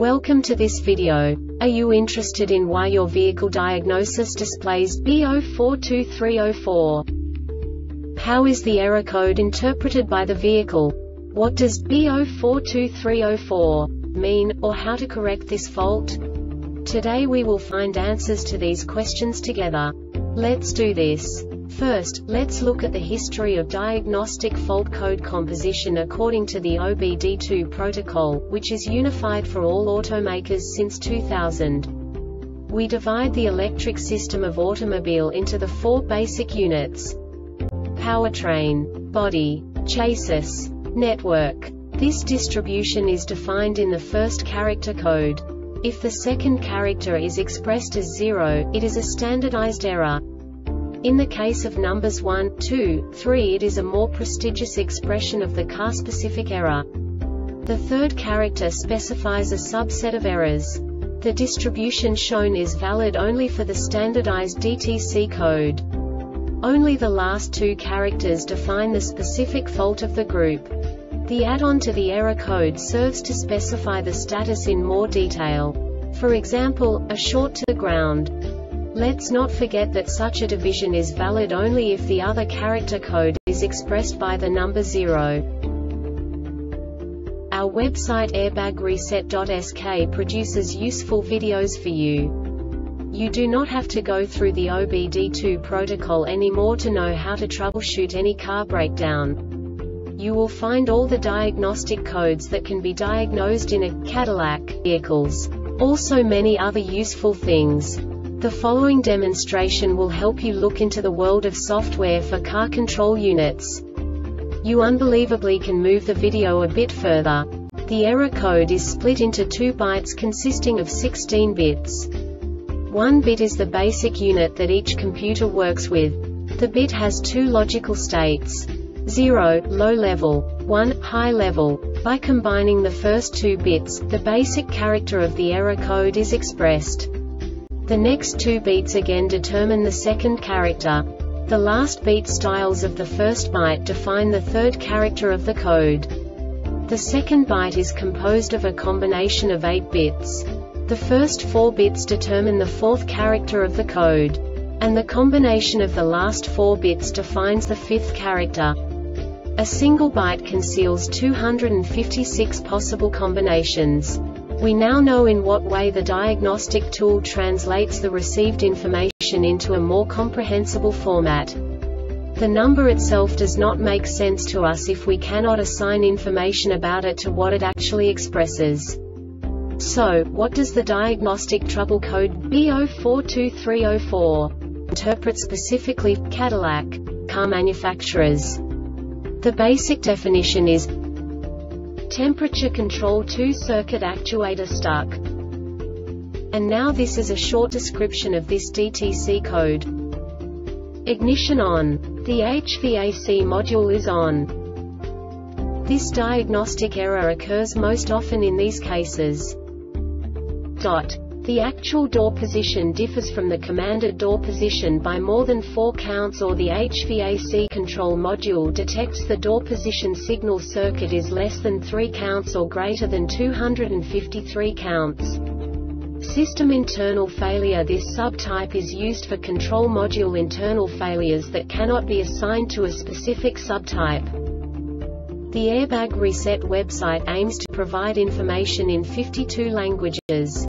Welcome to this video. Are you interested in why your vehicle diagnosis displays B042304? How is the error code interpreted by the vehicle? What does B042304 mean, or how to correct this fault? Today we will find answers to these questions together. Let's do this. First, let's look at the history of diagnostic fault code composition according to the OBD2 protocol, which is unified for all automakers since 2000. We divide the electric system of automobile into the four basic units: powertrain, body, chassis, network. This distribution is defined in the first character code. If the second character is expressed as 0, it is a standardized error. In the case of numbers 1, 2, 3, it is a more prestigious expression of the car-specific error. The third character specifies a subset of errors. The distribution shown is valid only for the standardized DTC code. Only the last two characters define the specific fault of the group. The add-on to the error code serves to specify the status in more detail. For example, a short to the ground. Let's not forget that such a division is valid only if the other character code is expressed by the number 0. Our website airbagreset.sk produces useful videos for you. You do not have to go through the OBD2 protocol anymore to know how to troubleshoot any car breakdown. You will find all the diagnostic codes that can be diagnosed in a Cadillac vehicles. Also many other useful things. The following demonstration will help you look into the world of software for car control units. You unbelievably can move the video a bit further. The error code is split into 2 bytes consisting of 16 bits. 1 bit is the basic unit that each computer works with. The bit has 2 logical states: 0, low level, 1, high level. By combining the first 2 bits, the basic character of the error code is expressed. The next 2 beats again determine the second character. The last beat styles of the first byte define the third character of the code. The second byte is composed of a combination of 8 bits. The first 4 bits determine the fourth character of the code. And the combination of the last 4 bits defines the fifth character. A single byte conceals 256 possible combinations. We now know in what way the diagnostic tool translates the received information into a more comprehensible format. The number itself does not make sense to us if we cannot assign information about it to what it actually expresses. So, what does the diagnostic trouble code B042304 interpret specifically for Cadillac car manufacturers? The basic definition is temperature control 2 circuit actuator stuck. And now this is a short description of this DTC code. Ignition on. The HVAC module is on. This diagnostic error occurs most often in these cases. The actual door position differs from the commanded door position by more than 4 counts, or the HVAC control module detects the door position signal circuit is less than 3 counts or greater than 253 counts. System internal failure. This subtype is used for control module internal failures that cannot be assigned to a specific subtype. The Airbag Reset website aims to provide information in 52 languages.